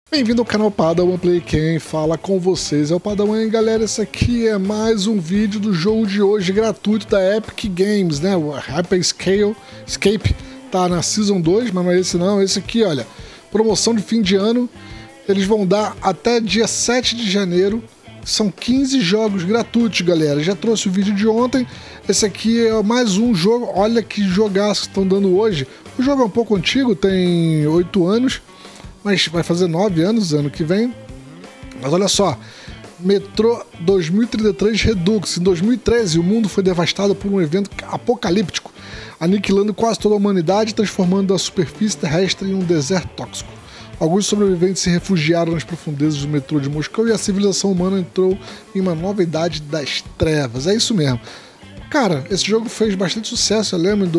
Bem-vindo ao canal Padawan Play, quem fala com vocês é o Padawan. E galera, esse aqui é mais um vídeo do jogo de hoje gratuito da Epic Games, né? O Hyperscape tá na Season 2, mas não é esse não, esse aqui, olha, promoção de fim de ano. Eles vão dar até dia 7 de janeiro, são 15 jogos gratuitos, galera. Já trouxe o vídeo de ontem, esse aqui é mais um jogo, olha que jogaço que estão dando hoje. O jogo é um pouco antigo, tem 8 anos, mas vai fazer 9 anos ano que vem. Mas olha só, Metro 2033 Redux. Em 2013, o mundo foi devastado por um evento apocalíptico, aniquilando quase toda a humanidade, transformando a superfície terrestre em um deserto tóxico. Alguns sobreviventes se refugiaram nas profundezas do metrô de Moscou e a civilização humana entrou em uma nova idade das trevas. É isso mesmo. Cara, esse jogo fez bastante sucesso, eu lembro, em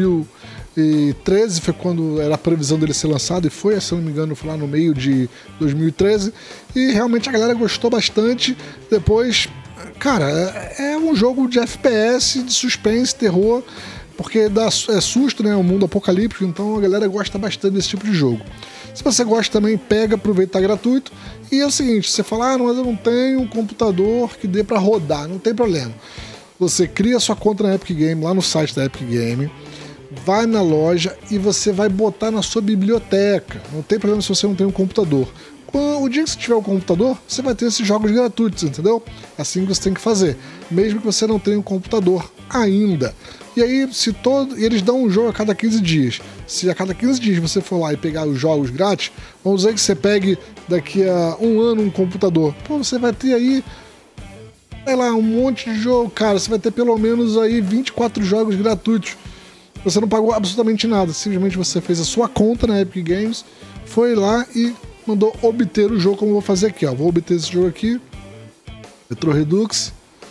2013 foi quando era a previsão dele ser lançado, e foi, se não me engano, foi lá no meio de 2013, e realmente a galera gostou bastante. Depois, cara, é um jogo de FPS, de suspense, terror, porque é susto, né, o mundo apocalíptico, então a galera gosta bastante desse tipo de jogo. Se você gosta também, pega, aproveita, tá gratuito. E é o seguinte, você fala, ah, mas eu não tenho um computador que dê pra rodar, não tem problema. Você cria sua conta na Epic Game, lá no site da Epic Game, vai na loja e você vai botar na sua biblioteca. Não tem problema se você não tem um computador. O dia que você tiver um computador, você vai ter esses jogos gratuitos, entendeu? É assim que você tem que fazer, mesmo que você não tenha um computador ainda. E aí, eles dão um jogo a cada 15 dias. Se a cada 15 dias você for lá e pegar os jogos grátis, vamos dizer que você pegue daqui a um ano um computador. Pô, você vai ter aí, sei lá, um monte de jogo, cara. Você vai ter pelo menos aí 24 jogos gratuitos. Você não pagou absolutamente nada, simplesmente você fez a sua conta na Epic Games, foi lá e mandou obter o jogo, como eu vou fazer aqui, ó. Vou obter esse jogo aqui, Metro Redux,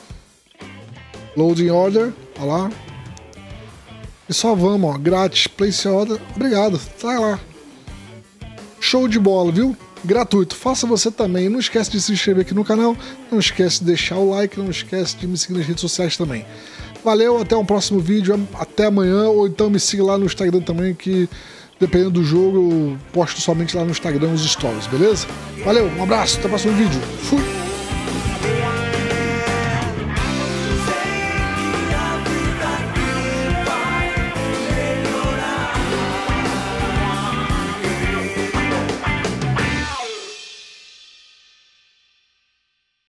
Loading Order, ó lá. E só vamos, ó, grátis, place order, obrigado, tá lá. Show de bola, viu? Gratuito, faça você também. Não esquece de se inscrever aqui no canal, não esquece de deixar o like, não esquece de me seguir nas redes sociais também. Valeu, até um próximo vídeo, até amanhã, ou então me siga lá no Instagram também, que dependendo do jogo eu posto somente lá no Instagram os stories, beleza? Valeu, um abraço, até o próximo vídeo. Fui!